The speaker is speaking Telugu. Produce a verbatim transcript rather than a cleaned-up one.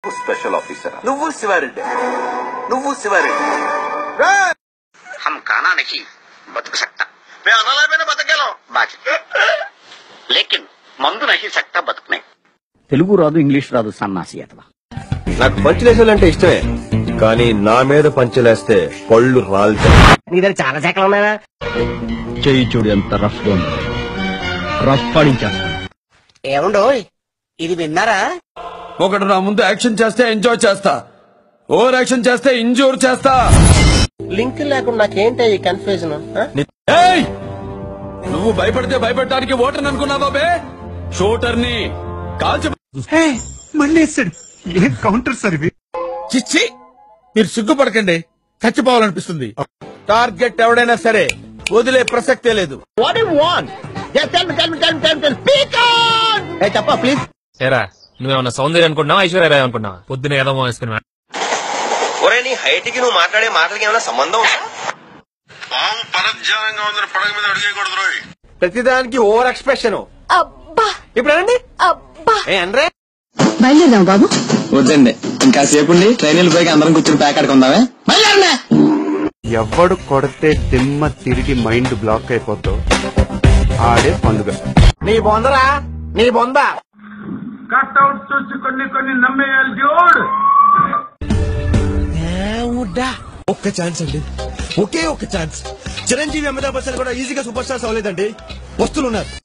స్పెషల్ ఆఫీసర్ నువ్వు శివారెడ్డి నువ్వు శివారెడ్డి हम खाना नहीं बदक सकता मैं अनाला मैंने बदक गया बाकी लेकिन मंदु नहीं सकता बदकने తెలుగు రాదు ఇంగ్లీష్ రాదు సన్నాసి అతవా నాకు పంచలేసాలంటే ఇష్టమే కానీ నా మీద పంచలేస్తే పళ్ళు రాలుతాయి నీ దగ్గర చాలా శాఖలు ఉన్నాయా చెయ్యి చూడు ఎంత రఫ్ గా ఉంది రఫ్ పడించేస్తాను ఏముండో ఇది విన్నారా ఒకటి నా ముందు యాక్షన్ చేస్తే ఎంజాయ్ చేస్తా ఓవర్ యాక్షన్ చేస్తే ఇంజూర్ చేస్తా లింక్ లేకుండా నాకేంటి ఈ కన్ఫ్యూజన్ ఏయ్! నువ్వు భయపడితే భయపెట్టడానికి ఓటర్ అనుకున్నావా బే షూటర్ ని కాల్చి మళ్ళీ ఏం కౌంటర్ సార్ ఇవి చిచ్చి మీరు సిగ్గుపడకండి చచ్చిపోవాలనిపిస్తుంది టార్గెట్ ఎవడైనా సరే వదిలే ప్రసక్తే లేదు what you want just tell me tell me tell me tell me speak on ఏ చెప్పా ప్లీజ్ ఏరా నువ్వేమన్నా సౌందర్య అనుకుంటున్నావా ఐశ్వర్య రాయ్ అనుకుంటున్నావా పొద్దున ఏదో వేసుకున్నా ఒరే నీ హైట్ కి నువ్వు మాట్లాడే మాటలకి ఏమైనా సంబంధం ఉందా ప్రతిదానికి ఓవర్ ఎక్స్ప్రెషన్ ఇప్పుడు అనండి అనరే బయలుదేరాం బాబు వద్దండి ఇంకా సేపు ఉండి ట్రైన్ వెళ్ళిపోయి అందరం కూర్చొని ప్యాక్ ఆడుకుందామే ఎవడు కొడితే దిమ్మ తిరిగి మైండ్ బ్లాక్ అయిపోతావు ఆడే పండుగ నీ బొందరా నీ బొంద కట్అవుట్ చూసి కొన్ని కొన్ని నమ్మేయాలి జోడ్ ఒక్క ఛాన్స్ అండి ఒకే ఒక్క ఛాన్స్ చిరంజీవి అమితాబ్ బచ్చన్ కూడా ఈజీగా సూపర్ స్టార్స్ అవ్వలేదండి వస్తులున్నారు